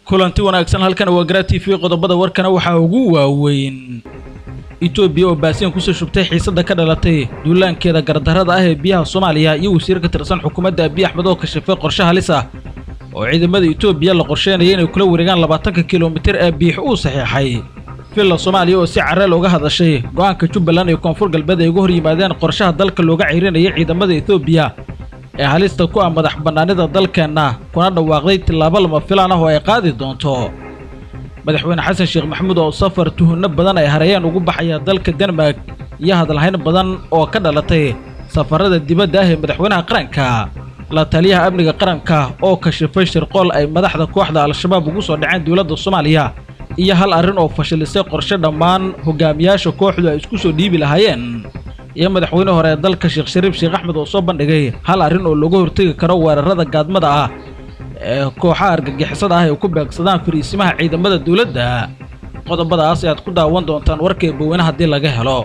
kulanti wanaagsan halkan waa Garaa TV qodobada warkana waxa ugu waaweyn Itoobiya oo baasiin ku soo shubtay xiisada ka dhalatay duulaankeeda gardarrada ah ee biyaha Soomaaliya iyo wasiir ka tirsan xukuumadda Abiy Ahmed oo ka shafay qorshe halis ah oo ciidamada Itoobiya la qorsheynayay inay kula wareegaan 20 kiiloomitir ee biix uu saxiixay filla Soomaaliya oo si carreel uga hadashay go'aanka Jubbaland iyo Koonfur Galbeed ay ugu hor yimaadeen qorshaha dalka looga ciirinayay ciidamada Itoobiya ee halista ku ah madax bannaanida dalkeena kuna dhawaaqday tilaabo lama filaan ah oo ay qaadi doonto madaxweyne xasan sheekh maxamuud oo safar tuhunno badan ay harayeen ugu baxaya dalka Denmark iyo hadalhayn badan oo ka dhalatay safarada dibadda ah ee madaxweynaha qaranka la taliyaha amniga qaranka oo ka shafay shirqool ay madaxda kooxda al-shabaab ugu soo dhaceen dawladda Soomaaliya iyo hal arrin oo fashilisay qorshe dhammaan hogaamiyaasha kooxdu ay isku soo dhiibi lahaayeen iyo madaxweyne hore dalka Sheekh Shariif Sheekh Axmed oo soo bandhigay hal arrin oo lagu hortagi karo weerarada gaadmada ah ee kooxaha argagixisada ah ay ku beegsadaan fariisimaha ciidamada dawladda qodobadaas aad ku daawan doontaan warkay boweynaha hadii laga helo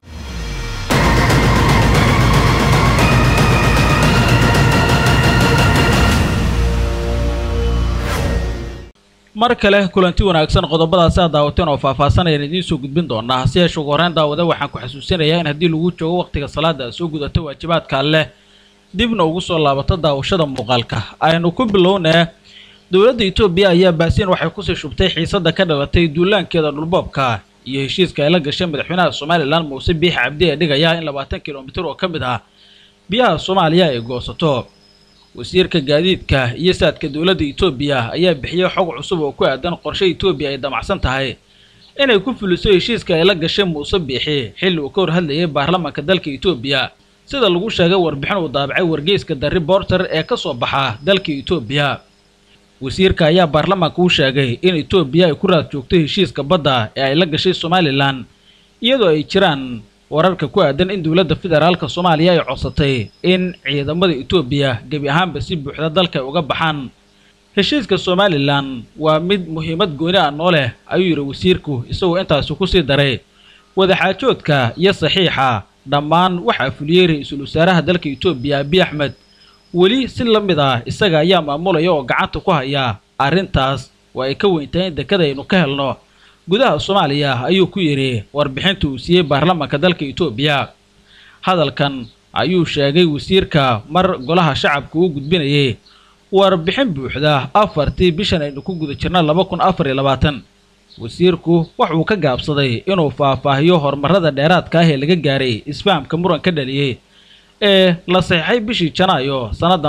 mar kale kulanti wanaagsan qodobadaas aad daawateen oo faahfaahsanayaan idiin soo gudbin doonaa si ay ugu horeen daawada waxaan ku xasuusinayaa in hadii lagu joogo waqtiga salaada soo gudato waajibaadka alle dibna ugu soo laabato daawashada muuqaalka aynu ku bilownaa dawladda Itoobiya ayaa baasiin waxay ku soo shubtay xiisada ka dhalatay duulaankeeda dhulboobka iyo heshiiska ay la gashay madaxweynaha Soomaaliland Muuse Biixi Cabdi ee dhigaya in 20 kiiloomitir oo ka mid ah biyaha Soomaaliya ay goosato wasiirka gaadiidka iyo saadka dawladda Itoobiya ayaa bixiyay xog cusub oo ku aadan qorshe Itoobiya ay damacsan tahay inay ku fuliso heshiiska ay la gashay Muuse Biixi xilli uu ka hor hadlayay baarlamaanka dalka Itoobiya sida lagu sheegay warbixin uu daabacay wargeyska The Reporter ee ka soo baxa dalka Itoobiya wasiirka ayaa baarlamaanka u sheegay in Itoobiya ay ku raad joogtay heshiiska badda ee ay la gashay Somaliland iyadoo ay jiraan wararka ku aadan in dawladda federaalka Soomaaliya ay codsatay in ciidamada Itoobiya gabi ahaanba si buuxda dalka uga baxaan heshiiska Somaliland waa mid muhiimad gooni ah oo leh ayuu yiri wasiirku isagoo intaas ku sii daray wadaxaajoodka iyo saxiixa dhammaan waxa fuliyay ra'iisul wasaaraha dalka Itoobiya Abiy Ahmed wali si la mid ah isaga ayaa maamulaya oo gacanta ku haya arrintaas waa ay ka weyntahay dekada aynu ka helno gudaha Soomaaliya ayuu ku yiri warbixinta uu siiyay baarlamaanka dalka Itoobiya hadalkan ayuu sheegay wasiirka mar golaha shacabka uu gudbinayay warbixin buuxda afartii bishan aynu ku guda jirnaa 2024 wasiirku wuxuu ka gaabsaday inuu faahfaahiyo horumarada dheeraadka ah ee laga gaaray isfahamka muran ka dhaliyay ee la saxiixay bishii Janaayo sanadan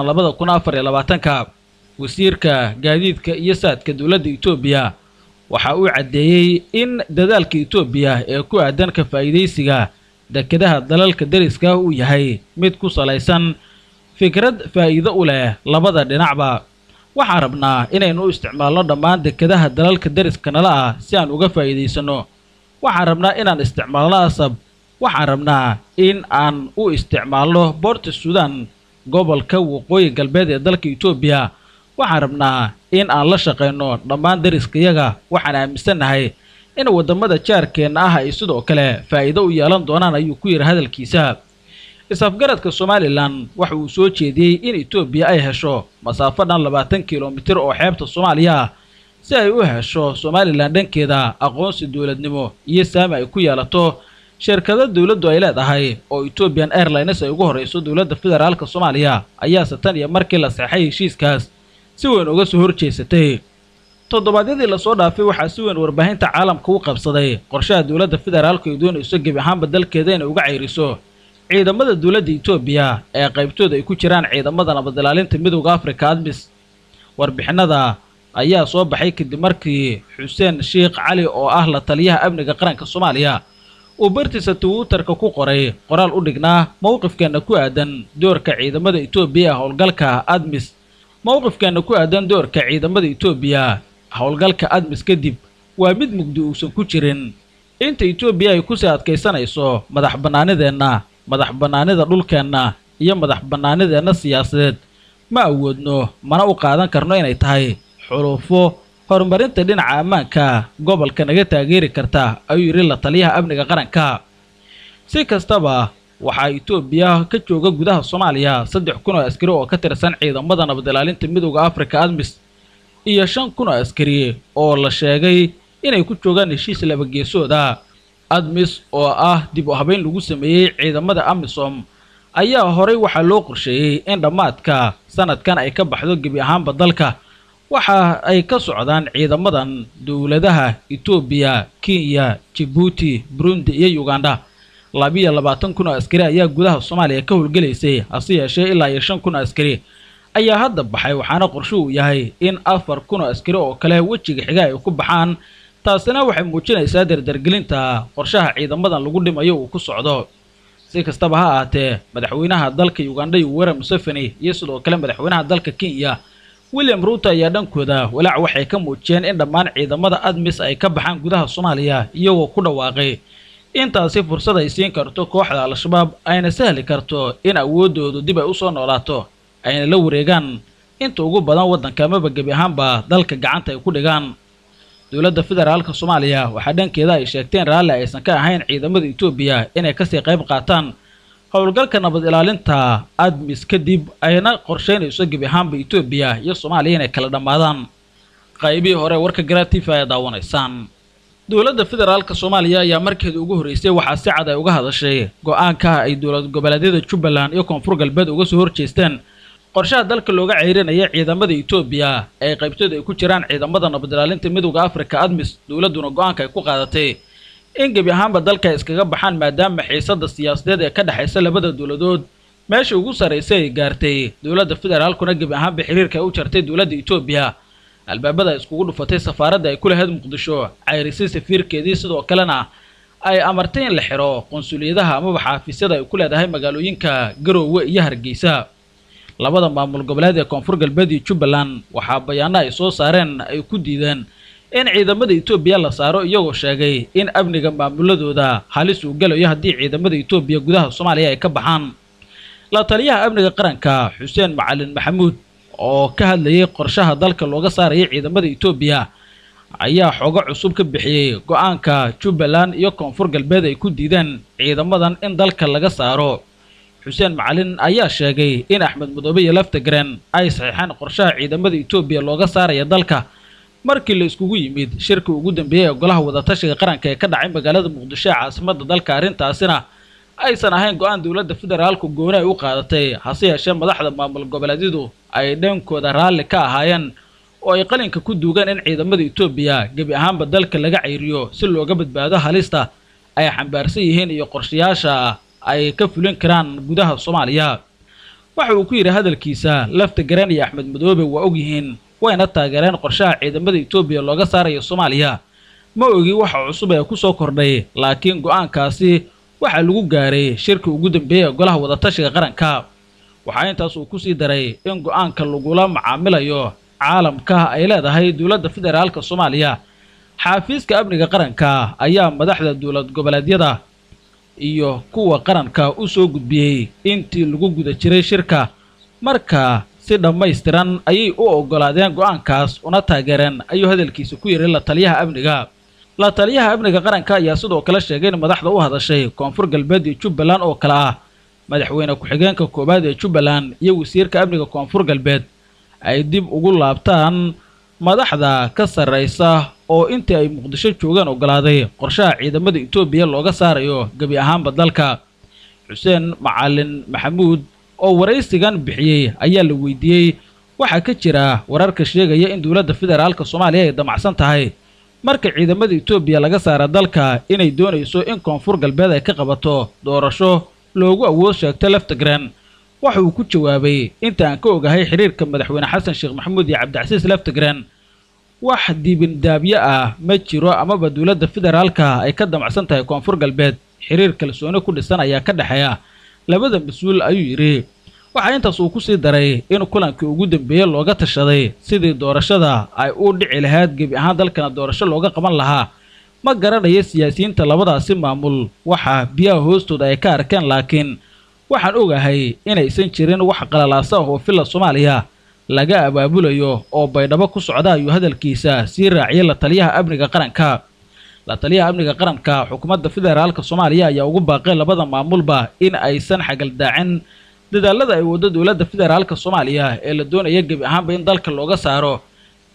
2024 wasiirka gaadiidka iyo saadka dawladda Itoobiya waxa uu cadeeyay in dadaalka Itoobiya ee ku aadan ka faa'iideysiga dekadaha dalalka dariska uu yahay mid ku salaysan fikrad faa'iido u leh labada dhinacba waxaan rabnaa inaynu isticmaalno dhammaan dekadaha dalalka dariska nala ah si aan uga faa'iideysano waxaan rabnaa inaan isticmaalno asab waxaan rabnaa in aan u isticmaalno Port Sudan gobolka waqooyi galbeed ee dalka Itoobiya waxaan rabnaa in aan la shaqeyno dhammaan dariskayaga waxaan aaminsanahay in wadamada jaarkeena ah ay sidoo kale faa'iido u yeelan doonaan ayuu ku yiri hadalkiisa isafgaradka Somaliland waxa uu soo jeediyay in Itoobiya ay hesho masaafo dhan 20 kiiloomitir oo xeebta Soomaaliya si ay u hesho Somaliland dhankeeda aqoonsi dawladnimo iyo saami ay ku yeelato shirkado dawladdu ay leedahay oo Ethiopian Airlines ay ugu horeyso dawladda federaalka Soomaaliya ayaa satan iyo markii la saxay heshiiskaas si weyn uga soo horjeesatay toddobaadyadii la soo dhaafay waxa si weyn warbaahinta caalamka u qabsaday qorshaha dawladda federaalka ee doonayso gabi ahaanba dalkeeda inay uga ceyriso ciidamada dawladda Itoobiya ee qaybtooda ay ku jiraan ciidamada nabad ilaalinta midowga Afrika ADMIS warbixinada ayaa soo baxay kadib markii Xuseen Sheekh Cali oo ah la taliyaha amniga qaranka Soomaaliya uu bartiisa Twitterka ku qoray qoraal u dhignaa mowqifkeena ku aadan doorka ciidamada Itoobiya howlgalka ADMIS mowqifkeena ku aadan doorka ciidamada Itoobiya howlgalka ADMIS kadib waa mid mugdi uusan ku jirin inta Itoobiya ay ku sii adkaysanayso madax bannaanida dhulkeena iyo madax bannaanideena siyaasadeed ma awoodno mana u qaadan karno inay tahay xulufo horumarinta dhinaca ammaanka gobolka naga taageeri karta ayuu yiri la taliyaha amniga qaranka si kastaba waxa Itoobiya ka jooga gudaha Soomaaliya 3,000 oo askari oo ka tirsan ciidamada nabad ilaalinta midowga Afrika ADMIS iyo 5,000 oo askari oo la sheegay inay ku joogaan heshiis laba geesooda. ADMIS oo ah dib u habeyn lagu sameeyay ciidamada AMISOM ayaa horay waxa loo qorsheeyay in dhamaadka sanadkan ay ka baxdo gebi ahaanba dalka. waxa ay ka socdaan ciidamadan dawladaha Ethiopia, Kenya, Djibouti, Burundi iyo Uganda. 22,000 oo askari ayaa gudaha Soomaaliya ka howlgalaysay, hase yeeshee ilaa 5,000 oo askari ayaa hadda baxay, waxaana qorshe uu yahay in 4,000 oo askari oo kale wajiga xiga ay ku baxaan. taasina waxay muujinaysaa dardargelinta qorshaha ciidamadan lagu dhimayo uu ku socdo. si kastaba ha ahaatee, madaxweynaha dalka Uganda Yoweri Museveni iyo sidoo kale madaxweynaha dalka Kenya William Ruto ayaa dhankooda walaac waxay ka muujiyeen in dhammaan ciidamada ADMIS ay ka baxaan gudaha Soomaaliya, iyagoo ku dhawaaqay intaasi fursad ay siin karto kooxda Al-Shabaab ayna sahli karto in awoodoodu dib ay u soo noolaato, ayna la wareegaan inta ugu badan waddanka amaba gebi ahaanba dalka gacanta ay ku dhigaan. dowladda federaalka Soomaaliya waxa dhankeeda ay sheegteen raalli aysan ka ahayn ciidamada Ethiopia inay ka sii qayb qaataan howlgalka nabad ilaalinta ADMIS kadib ayna qorsheynayso gebi ahaanba Ethiopia iyo Soomaaliya inay kala dhamaadaan. qaybihii hore warka Garatif ay daawanaysaan. dowladda federaalka Soomaaliya ayaa markeeda ugu horeysay waxa si cad ay uga hadashay go'aanka ay dowlad goboleedyada Jubbaland iyo Koonfur Galbeed uga soo horjeesteen qorshaha dalka looga ceyrinaya ciidamada Ethiopia ay qaybtooda ay ku jiraan ciidamada nabad ilaalinta midowga Afrika ADMIS. dowladuna go'aanka ay ku qaadatay in gebi ahaanba dalka iskaga baxaan maadaama xiisadda siyaasadeed ee ka dhaxaysa labada dowladood meesha ugu sareysay ay gaartay. dowladda federaalkuna gebi ahaanba xiriirka u jartay dowladda Ethiopia, albaabada iskugu dhufatay safaaradda ay ku lahayd Muqdisho, cayrisay safiirkeedii, sidoo kalena ay amartay in la xiro qonsuliyadaha amaba xafiisyada ay ku leedahay magaalooyinka Garowe iyo Hargeysa. labada maamul goboleed ee Koonfur Galbeed iyo Jubbaland waxaa bayaano ay soo saareen ay ku diideen in ciidamada Ethiopia la saaro, iyagoo sheegay in amniga maamuladooda halis uu galayo haddii ciidamada Ethiopia gudaha Soomaaliya ay ka baxaan. la taliyaha amniga qaranka Xuseen Macalin Maxamuud oo ka hadlayay qorshaha dalka looga saarayay ciidamada Ethiopia ayaa xogo cusub ka bixiyay go'aanka Jubbaland iyo Koonfur Galbeed ay ku diideen ciidamadan in dalka laga saaro. Xuseen Macalin ayaa sheegay in Axmed Madoobe iyo Laftagreen ay saxiixeen qorshaha ciidamada Ethiopia looga saaraya dalka markii la iskugu yimid shirka ugu dambeeyay golaha wadatashiga qaranka ee ka dhacay magaalada Muqdisho caasimadda dalka. arrintaasina aysan ahayn go'aan dowladda federaalku gooni ay u qaadatay, hase yeeshee madaxda maamul goboleedyadu ay dhankooda raalli ka ahaayeen oo ay qalinka ku duugaan in ciidamada Ethiopia gebi ahaanba dalka laga ceyriyo si looga badbaado halista ay xambaarsan yihiin iyo qorshayaasha ay ka fulin karaan gudaha Soomaaliya. waxa uu ku yiri hadalkiisa, Laftagreen iyo Axmed Madoobe waa og yihiin wayna taageereen qorshaha ciidamada Ethiopia looga saarayo Soomaaliya. ma ogi waxa cusub ee ku soo kordhay, laakiin go'aankaasi waxa lagu gaaray shirka ugu dambeeyay golaha wadatashiga qaranka. waxa intaas uu ku sii daray in go'aanka lagula macaamilayo caalamka ay leedahay dowladda federaalka Soomaaliya. xafiiska amniga qaranka ayaa madaxda dowlad goboleedyada iyo kuwa qaranka u soo gudbiyay intii lagu guda jiray shirka, marka si dhammaystiran ayay u ogolaadeen go'aankaas una taageereen, ayuu hadalkiisa ku yiri la taliyaha amniga. la taliyaha amniga qaranka ayaa sidoo kale sheegay in madaxda u hadashay Koonfur Galbeed iyo Jubbaland oo kala ah madaxweyne ku-xigeenka koobaad ee Jubbaland iyo wasiirka amniga Koonfur Galbeed ay dib ugu laabtaan madaxda ka sareysa oo intii ay Muqdisho joogaan ogolaaday qorshaha ciidamada Ethiopia looga saarayo gebi ahaanba dalka. Xuseen Macalin Maxamuud oo wareysigan bixiyay ayaa la weydiiyay waxa ka jira wararka sheegaya in dowladda federaalka Soomaaliya ay damacsan tahay marka ciidamada Ethiopia laga saaro dalka inay doonayso in Koonfur Galbeed ay ka qabato doorasho loogu awood sheegtay. Laftagreen waxa uu ku jawaabay inta aan ka ogahay xiriirka madaxweyne Xasan Sheekh Maxamuud iyo Cabdicasiis Laftagreen wax diibin daabiye ah ma jiro, amaba dowladda federaalka ay ka damacsan tahay Koonfur Galbeed. xiriir kalsooni ku dhisan ayaa ka dhaxeeya labada mas'uul, ayuu yiri. waxa intaas uu ku sii daray in kulankii ugu dambeeyay looga tashaday sidii doorashada ay u dhici lahayd gebi ahaan dalkana doorasho looga qaban lahaa. ma garanayo siyaasiyiinta labadaasi maamul waxa biyaha hoostooda ay ka arkeen, laakiin waxaan ogahay inaysan jirin wax qalalaasa oo filla Soomaaliya laga abaabulayo oo baydhabo ku socda, ayuu hadalkiisa sii raaciyay la taliyaha amniga qaranka. la taliyaha amniga qaranka xukuumadda federaalka Soomaaliya ayaa ugu baaqay labada maamulba in aysan xagal daacin dadaalada ay wado dowladda federaalka Soomaaliya ee la doonaya gebi ahaanba in dalka looga saaro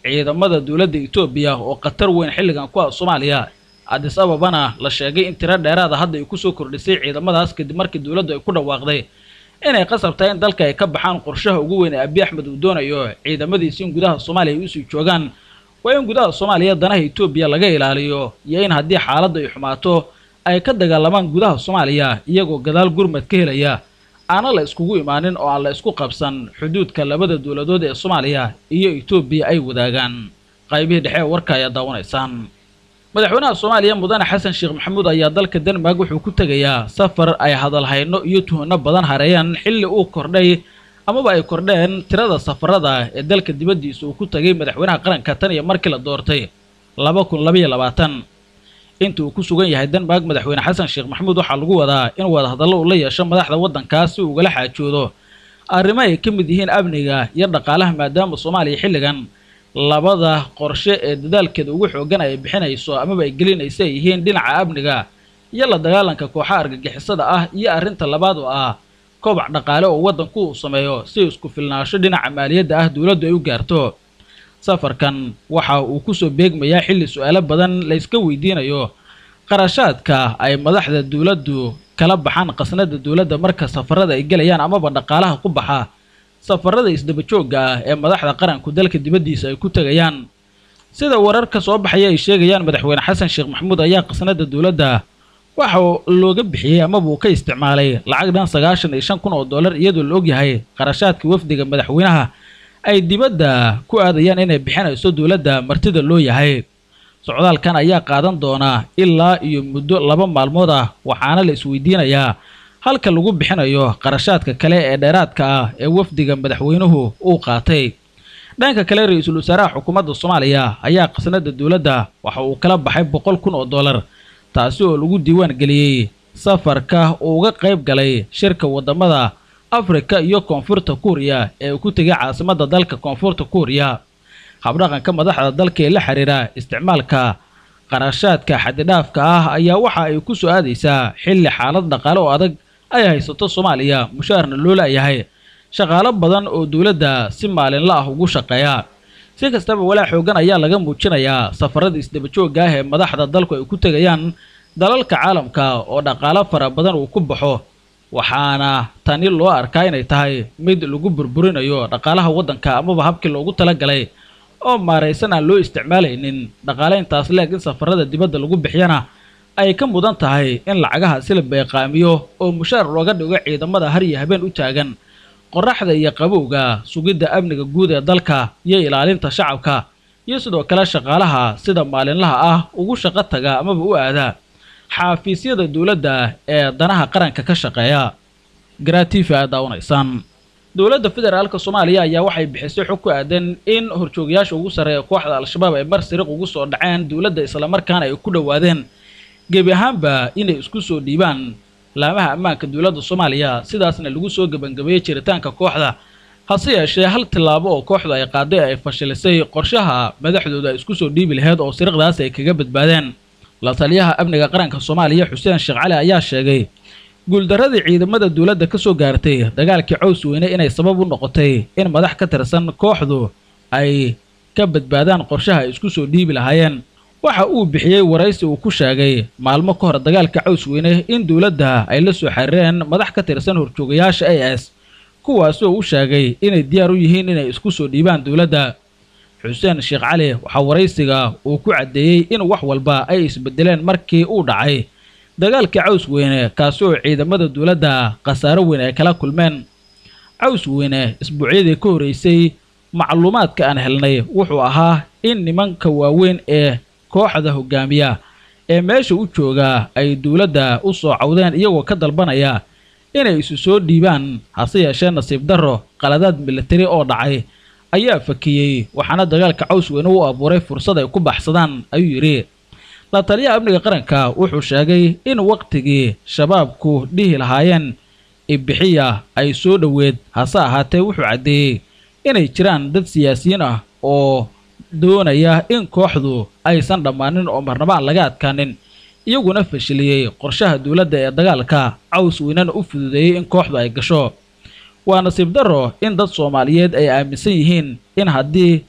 ciidamada dowladda Itoobiya oo qatar weyn xilligan ku ah Soomaaliya. Addis Ababana la sheegay in tiro dheeraad ah hadda ay ku soo kordhisay ciidamadaas kadib markii dowladdu ay ku dhawaaqday inay qasabtay in dalka ay ka baxaan qorshaha ugu weyn ee Abiy Ahmed uu doonayo ciidamadiisa in gudaha Soomaaliya ay u sii joogaan. waa in gudaha Soomaaliya danaha Itoobiya laga ilaaliyo iyo in haddii xaaladdu ay xumaato ay ka dagaalamaan gudaha Soomaaliya iyagoo gadaal gurmad ka helaya aana la iskugu imaanin oo aan la isku qabsan xuduudka labada dowladood ee Soomaaliya iyo Itoobiya ay wadaagaan. qaybihii dhexe warka ayaa daawanaysaan. madaxweynaha Soomaaliya Mudane Xasan Sheekh Maxamuud ayaa dalka Denmark wuxuu ku tagayaa safar ay hadal hayno iyo tuhno badan hareeyaan xilli uu kordhay amaba ay kordheen tirada safarada ee dalka dibadiisa uu ku tagay madaxweynaha qaranka tan iyo markii la doortay 2022. inta uu ku sugan yahay Denmark madaxweyne Xasan Sheekh Maxamuud waxa lagu wadaa in wada hadallo uu la yeesho madaxda waddankaas si uu uga xaajoodo arrimo ay ka mid yihiin amniga iyo dhaqaalaha maadaama Soomaaliya xilligan labada qorshe ee dadaalkeeda ugu xoogan ay bixinayso amaba ay gelinayso yihiin dhinaca amniga iyo la dagaalanka kooxaha argagixisada ah iyo arrinta labaad oo ah kobac dhaqaale oo waddanku uu sameeyo si isku filnaansho dhinaca maaliyadda ah dowladdu ay u gaarto. safarkan waxa uu ku soo beegmayaa xilli su'aalo badan la iska weydiinayo qarashaadka ay madaxda dowladdu kala baxaan qasnada dowladda marka safarada ay galayaan amaba dhaqaalaha ku baxa safarada isdaba joogga ah ee madaxda qaranku dalka dibadiisa ay ku tagayaan. sida wararka soo baxaya ay sheegayaan madaxweyne Xasan Sheekh Maxamuud ayaa qasnada dowladda waxa looga bixiyay amaba uu ka isticmaalay lacag dhan $95,000 iyadoo la ogyahay qarashaadka wafdiga madaxweynaha ay dibadda ku aadayaan inay bixinayso dowladda martida loo yahay. socdaalkan ayaa qaadan doona ilaa iyo muddo 2 maalmood ah waxaana la isweydiinayaa halka lagu bixinayo qarashaadka kale ee dheeraadka ah ee wafdiga madaxweynuhu uu qaatay. dhanka kale ra'iisul wasaaraha xukuumadda Soomaaliya ayaa qasnada dowladda waxa uu kala baxay $100,000 taasi oo lagu diiwaan geliyay safarka uu uga qayb galay shirka wadamada Afrika iyo Koonfurta Kuuriya ee ku tagay caasimadda dalka Koonfurta Kuuriya. habdhaqanka madaxda dalka ee la xiriira isticmaalka qarashaadka xad-dhaafka ah ayaa waxa ay ku soo aadaysaa xilli xaalad dhaqaale oo adag ay haysato Soomaaliya mushaarna loo leeyahay shaqaale badan oo dowladda si maalinle ah ugu shaqeeya. si kastaba walaa xoogan ayaa laga muujinayaa safarada isdaba joogga ah ee madaxda dalku ay ku tagayaan dalalka caalamka oo dhaqaale fara badan uu ku baxo waxaana tani loo arkaa inay tahay mid lagu burburinayo dhaqaalaha waddanka amaba habkii loogu talagalay oo maaraysan aan loo isticmaalaynin dhaqaale intaas leeg in safarada dibadda lagu bixiyana ay ka mudan tahay in lacagaha si la beeqaamiyo oo mushaar looga dhigo ciidamada har iyo habeen u taagan qoraxda iyo qabowga sugidda amniga guud ee dalka iyo ilaalinta shacabka iyo sidoo kale shaqaalaha sida maalinlaha ah ugu shaqo taga amaba u aada xafiisyada dowladda ee danaha qaranka ka shaqeeya. Gratifa daawanaysan. dowladda federaalka Soomaaliya ayaa waxay bixisay xog ku aadan in horjoogayaasha ugu sareeya kooxda Al-Shabaab ay mar sariiq ugu soo dhaceen dowladda isla markaana ay ku dhawaadeen gebi ahaanba inay isku soo dhiibaan laamaha ammaanka dowladda Soomaaliya sidaasna lagu soo gabangabeeyay jiritaanka kooxda. hase yeeshee hal tilaabo oo kooxdu ay qaaday ay fashilisay qorshaha madaxdooda ay isku soo dhiibi lahayd oo sariiqdaas ay kaga badbaadeen. la taliyaha amniga qaranka Soomaaliya Xuseen Sheekh Cali ayaa sheegay guuldaradii ciidamada dowladda ka soo gaartay dagaalkii Caws Weyne inay sabab u noqotay in madax ka tirsan kooxdu ay ka badbaadaan qorshaha ay isku soo dhiibi lahaayeen. waxa uu bixiyay waraysi uu ku sheegay maalmo ka hor dagaalka Caws Weyne in dowladda ay la soo xiriireen madax ka tirsan horjoogayaasha AS kuwaas oo u sheegay inay diyaar u yihiin inay isku soo dhiibaan dowladda. Xuseen Sheekh Cali waxa waraysiga uu ku cadeeyay in wax walba ay isbedeleen markii uu dhacay dagaalka Caws Weyne kaas oo ciidamada dowladda qasaaro weyn ay kala kulmeen. Caws Weyne isbuucyadii ka horeysay macluumaadka aan helnay wuxuu ahaa in nimanka waaweyn ee kooxda hogaamiya ee meesha u jooga ay dowladda u soo cawdeen iyagoo ka dalbanaya inay isu soo dhiibaan. hase yeeshee nasiib darro qaladaad militari oo dhacay ayaa fakiyay waxaana dagaalka Caws Weyne uu abuuray fursad ay ku baxsadaan ayuu yiri. la taliyaha amniga qaranka wuxuu sheegay in waqtigii shabaabku dhihi lahaayeen ibixiya ay soo dhaweed hase ahaatee wuxuu cadeeyay inay jiraan dad siyaasiyiin ah oo doonaya in kooxdu aysan dhammaanin oo marnaba aan laga adkaanin iyaguna fashiliyay qorshaha dowladda ee dagaalka Caws Weyne u fududeeyay in kooxdu ay gasho. waa nasiib darro in dad Soomaaliyeed ay aaminsan yihiin in haddii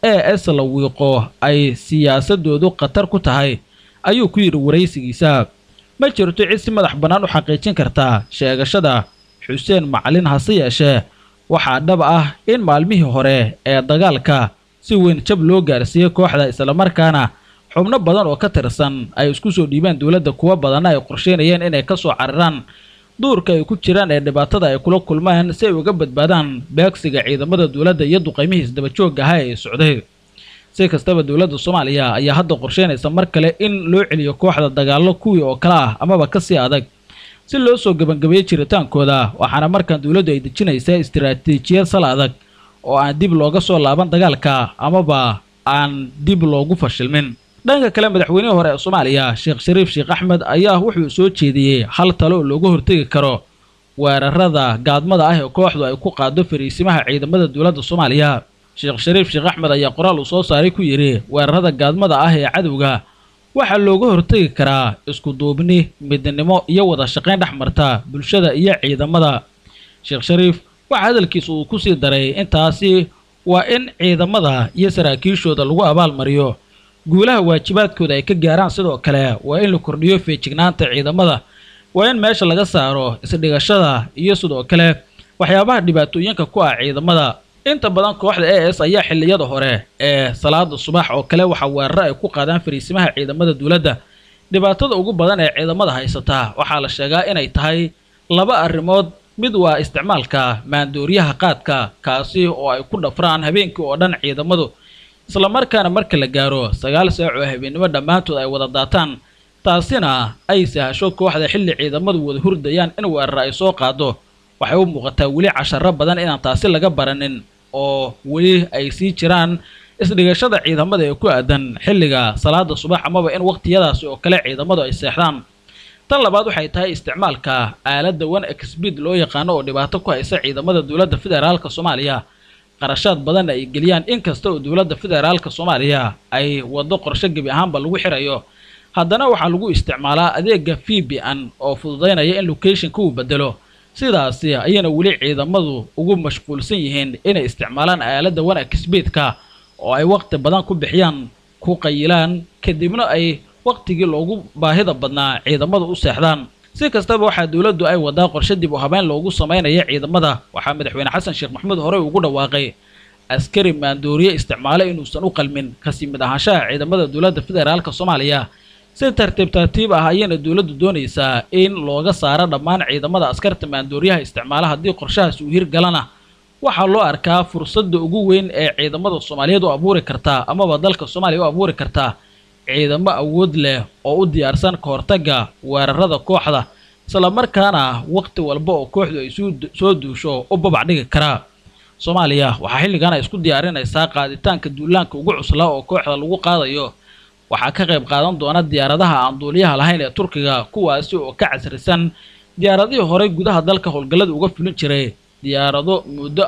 AS la wiiqo ay siyaasadoodu khatar ku tahay ayuu ku yiri waraysigiisa. ma jirto cid si madax bannaan u xaqiijin karta sheegashada Xuseen Macalin hase yeeshee waxaa dhab ah in maalmihii hore ee dagaalka si weyn jab loo gaarsiiyay kooxda isla markaana xubno badan oo ka tirsan ay isku soo dhiibeen dawladda kuwa badan ay qorsheynayeen inay ka soo cararaan duurka ay ku jiraan ee dhibaatada ay kula kulmaan si ay uga badbaadaan beegsiga ciidamada dawladda iyo duqeymihiis daba joog ah ee socday. si kastaba dawladda Soomaaliya ayaa hadda qorsheynaysa mar kale in loo celiyo kooxda dagaallo kuwii oo kala ah amaba ka sii adag si loo soo gabagabeeyo jiritaankooda. waxaana markan dawladdu ay dejinaysaa istiraatiijiyad sal adag oo aan dib looga soo laaban dagaalka amaba aan dib loogu fashilmin. dhanka kale madaxweynihii hore ee Soomaaliya Sheekh Shariif Sheekh Axmed ayaa wuxuu soo jeediyay hal talo oo looga hortagi karo weerarada gaadmada ah ee kooxdu ay ku qaado fariisimaha ciidamada dawladda Soomaaliya. Sheekh Shariif Sheekh Axmed ayaa qoraal u soo saaray ku yiri weerarada gaadmada ah ee cadawga waxa looga hortagi karaa isku duubni, midnimo iyo wada shaqayn dhaxmarta bulshada iyo ciidamada. Sheekh Shariif waxa hadalkiisu uu ku sii daray intaasi waa in ciidamada iyo saraakiishooda lagu abaal mariyo guulaha waajibaadkooda ay ka gaaraan. sidoo kale waa in la kordhiyo feejignaanta ciidamada, waa in meesha laga saaro isdhigashada iyo sidoo kale waxyaabaha dhibaatooyinka ku ah ciidamada. inta badan kooxda AS ayaa xilliyada hore ee salaada subax oo kale waxa weerar ay ku qaadaan fariisimaha ciidamada dawladda. dhibaatada ugu badan ee ciidamada haysata waxaa la sheegaa inay tahay laba arrimood. mid waa isticmaalka maandooriyaha qaadka kaasi oo ay ku dhafraan habeenkii oo dhan ciidamadu, isla markaana marka la gaaro 9 saac oo habeenimo dhammaantood ay wada daataan. taasina ay sahasho kooxda xilli ciidamadu wada hurdayaan in weerar ay soo qaado. waxay u muuqataa weli casharro badan inaan taasi laga baranin oo weli ay sii jiraan isdhigashada ciidamada ee ku aadan xilliga salaada subax amaba in waqtiyadaasi oo kale ciidamadu ay seexdaan. tan labaad waxay tahay isticmaalka aaladda 1xbid loo yaqaano oo dhibaato ku haysa ciidamada dawladda federaalka Soomaaliya. qarashaad badan ay geliyaan inkasta oo dawladda federaalka Soomaaliya ay wado qorshe gabi ahaanba lagu xirayo, haddana waxaa lagu isticmaalaa adeega VPN oo fududeynaya in location-ka uu bedelo. sidaasi ayana weli ciidamadu ugu mashquulsan yihiin inay isticmaalaan aaladda 1xbid-ka oo ay waqti badan ku bixiyaan ku qayilaan kadibna ay waqtigii loogu baahida badnaa ciidamadu u seexdaan. si kastaba waxaa dawladdu ay wadaa qorshe dib u habeyn loogu sameeyo ciidamada. waxaa madaxweyne Xasan Sheekh Maxamuud hore ugu dhawaaqay askari maandooriye isticmaale inuusan u qalmin kasi mid ahaanshaha ciidamada dawladda federaalka Soomaaliya. si tartiib ah ayayna dawladdu doonaysaa in looga saaro dhammaan ciidamada askarta maandooriyaha isticmaala. haddii qorshahaas uu hirgalana waxaa loo arkaa fursadda ugu weyn ee ciidamada Soomaaliyeed u abuuri karta amaba dalka Soomaaliya u abuuri karta ciidamo awood leh oo u diyaarsan ka hortagga weerarada kooxda, isla markaana waqti walba oo kooxdu ay soo duusho u babac dhigi kara. Soomaaliya waxaa xilligan ay isku diyaarinaysaa qaaditaanka duulaanka ugu cusla oo kooxda lagu qaadayo. waxaa ka qayb qaadan doona diyaaradaha aan duuliyaha lahayn ee Turkiga kuwaasi oo ka casrisan diyaaradihii hore gudaha dalka howlgallada uga fulin jiray. diyaarado muddo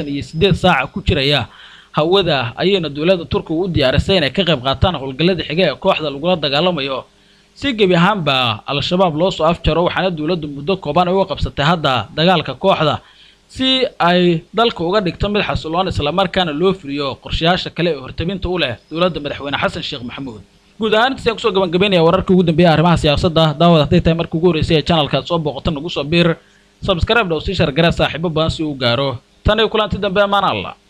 48 saac ku jiraya hawada ayayna dawladda Turkiga u diyaarisay inay ka qayb qaataan howlgallada xiga ee kooxda lagula dagaalamayo si gabi ahaanba al-shabaab loo soo afjaro. waxaana dawladdu muddo kooban ay u qabsatay hadda dagaalka kooxda si ay dalka uga dhigto mid xasiloon isla markaana loo fuliyo qorshayaasha kale ee hortaminta u leh dawladda madaxweyne Xasan Sheekh Maxamuud. guud ahaan intaan kusoo gabagabeynaya wararka ugu dambeeya arrimaha siyaasadda. daawad hadday tahay markii ugu horeysay ee channelka soo booqato nagu soo biir subscribe dhaw si share gara saaxiibo badan si uu gaaro. tan iyo kulanti dambe amaan Allah.